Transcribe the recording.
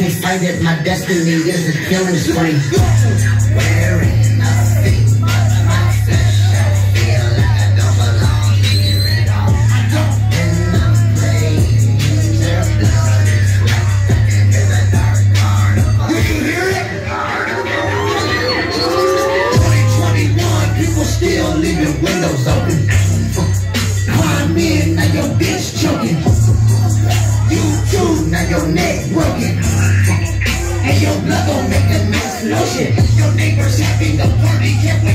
can't fight it, my destiny is a killing spree. Wearing nothing but my flesh, I feel like I don't belong here at all. And I'm playing their blood is right, I can hear the dark carnival. You can hear it? 2021, people still leaving windows open. Climb in, now your bitch choking. You too, now your neck broken. And your blood gon' make the mess lotion. Your neighbors having the party, can't wait.